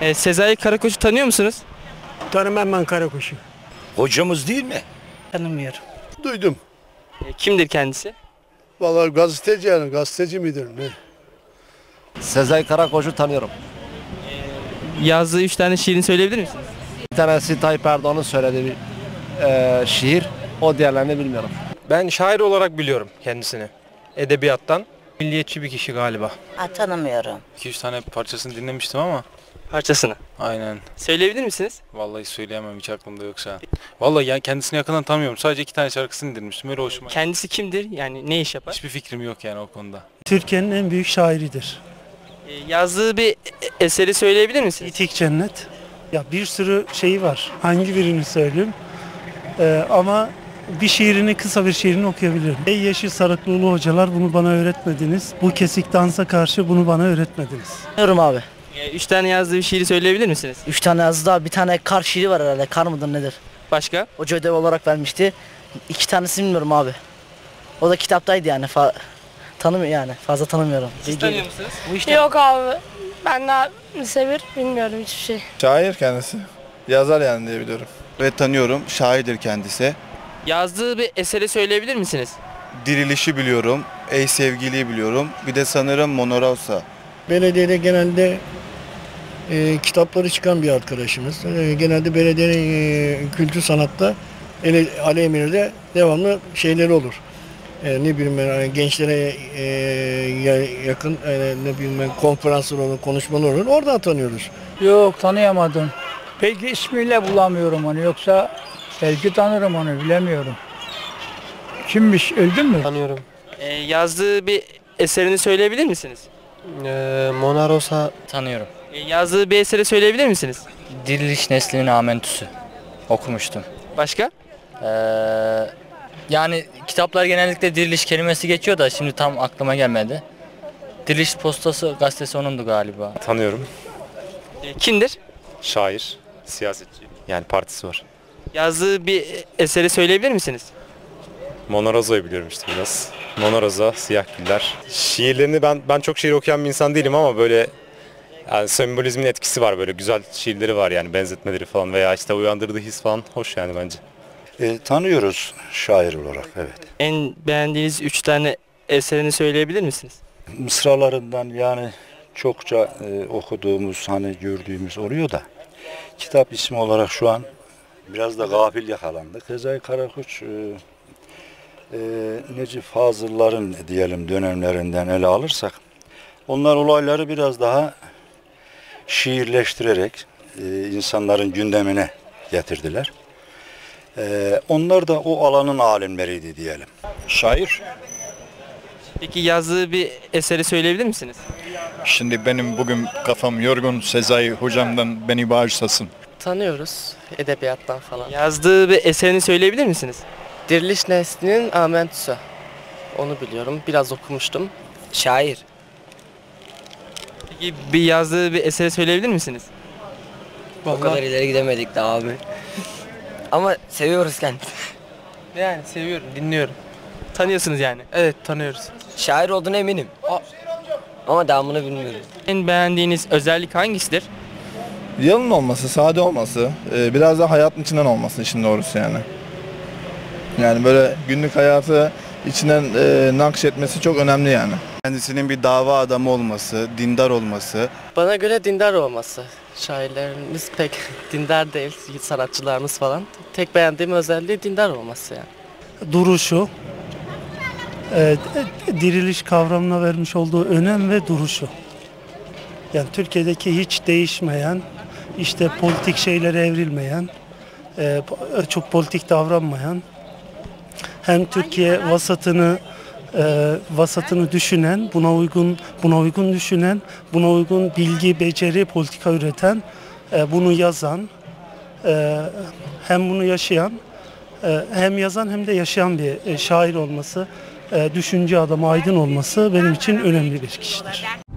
Sezai Karakoç'u tanıyor musunuz? Tanımam ben Karakuş'u. Hocamız değil mi? Tanımıyorum. Duydum. Kimdir kendisi? Vallahi gazeteci yani gazeteci midir ne? Sezai Karakoç'u tanıyorum. Yazdığı 3 tane şiirini söyleyebilir misiniz? Bir tanesi Tayyip Erdoğan'ın söylediği bir şiir. O diğerlerini bilmiyorum. Ben şair olarak biliyorum kendisini. Edebiyattan. Milliyetçi bir kişi galiba. Tanımıyorum. 2-3 tane parçasını dinlemiştim ama Parçasını. aynen. Söyleyebilir misiniz? Vallahi söyleyemem, hiç aklımda yok şu an. Vallahi yani kendisini yakından tanımıyorum. Sadece 2 tane şarkısını dinlemiştim. Öyle hoşuma gitti. Kendisi kimdir? Yani ne iş yapar? Hiçbir fikrim yok yani o konuda. Türkiye'nin en büyük şairidir. Yazdığı bir eseri söyleyebilir misiniz? İtik Cennet. Ya bir sürü şeyi var. Hangi birini söyleyeyim? Ama bir şiirini, kısa bir şiirini okuyabilirim. Ey Yeşil Sarıklıoğlu hocalar bunu bana öğretmediniz. Bu kesik dansa karşı bunu bana öğretmediniz. Bilmiyorum abi. 3 tane yazdığı bir şiiri söyleyebilir misiniz? 3 tane yazdı abi. Bir tane kar şiiri var herhalde. Kar mıdır nedir? Başka? Hoca ödev olarak vermişti. 2 tanesini bilmiyorum abi. O da kitaptaydı yani. Fazla tanımıyorum. Siz tanıyor musunuz? Bu işte. Yok abi. Ben daha lise 1 bilmiyorum hiçbir şey. Şair kendisi. Yazar yani diye biliyorum. Ve tanıyorum. Şairdir kendisi. Yazdığı bir eseri söyleyebilir misiniz? Dirilişi biliyorum. Ey sevgiliyi biliyorum. Bir de sanırım Mona Rosa. Belediyede genelde kitapları çıkan bir arkadaşımız. Genelde belediyenin kültür sanatta Aleyhine'de devamlı şeyleri olur. Ne bileyim ben gençlere yakın ne bileyim ben konferanslar olur, konuşmalar olur. Oradan tanıyoruz. Yok tanıyamadım. Peki ismiyle bulamıyorum onu, yoksa belki tanırım onu, bilemiyorum. Kimmiş, öldü mü? Tanıyorum. Yazdığı bir eserini söyleyebilir misiniz? Mona Rosa Tanıyorum. Yazdığı bir eseri söyleyebilir misiniz? Diriliş Neslinin Amentüsü. Okumuştum. Başka? Yani kitaplar genellikle diriliş kelimesi geçiyor da şimdi tam aklıma gelmedi. Diriliş Postası gazetesi onundu galiba. Tanıyorum. Kimdir? Şair, siyasetçi. Yani partisi var. Yazdığı bir eseri söyleyebilir misiniz? Mona Rosa'yı biliyorum işte biraz. Mona Rosa, Siyah Güller. Şiirlerini ben çok şiir okuyan bir insan değilim ama böyle yani sembolizmin etkisi var, böyle güzel şiirleri var yani, benzetmeleri falan veya işte uyandırdığı his falan hoş yani bence. Tanıyoruz şair olarak, evet. En beğendiğiniz 3 tane eserini söyleyebilir misiniz? Mısralarından yani çokça okuduğumuz, hani gördüğümüz oluyor da kitap ismi olarak şu an biraz da gafil yakalandık. Sezai Karakoç Necip Fazıl'ların diyelim dönemlerinden ele alırsak, onlar olayları biraz daha şiirleştirerek insanların gündemine getirdiler. Onlar da o alanın alimleriydi diyelim. Şair. Peki yazdığı bir eseri söyleyebilir misiniz? Şimdi benim bugün kafam yorgun. Sezai hocamdan beni bağışlasın. tanıyoruz edebiyattan falan. Yazdığı bir eserini söyleyebilir misiniz? Diriliş Neslinin Amentüsü. Onu biliyorum. Biraz okumuştum. Şair. Peki bir yazdığı bir eseri söyleyebilir misiniz? O kadar ileri gidemedik de abi. Ama seviyoruz kendisini. Yani seviyorum, dinliyorum. Tanıyorsunuz yani. Evet, tanıyoruz. Şair olduğuna eminim. Ama devamını bilmiyorum. En beğendiğiniz özellik hangisidir? Yalın olması, sade olması, biraz da hayatın içinden olması işin doğrusu yani. Yani böyle günlük hayatı içinden nakşetmesi çok önemli yani. Kendisinin bir dava adamı olması, dindar olması. Bana göre dindar olması. Şairlerimiz pek dindar değil, sanatçılarımız falan. Tek beğendiğim özelliği dindar olması yani. Duruşu, diriliş kavramına vermiş olduğu önem ve duruşu. Yani Türkiye'deki hiç değişmeyen, işte politik şeylere evrilmeyen, çok politik davranmayan, hem Türkiye vasatını düşünen, buna uygun düşünen, buna uygun bilgi, beceri, politika üreten, bunu yazan, hem bunu yaşayan, hem yazan hem de yaşayan bir şair olması, düşünce adamı, aydın olması benim için önemli bir kişidir.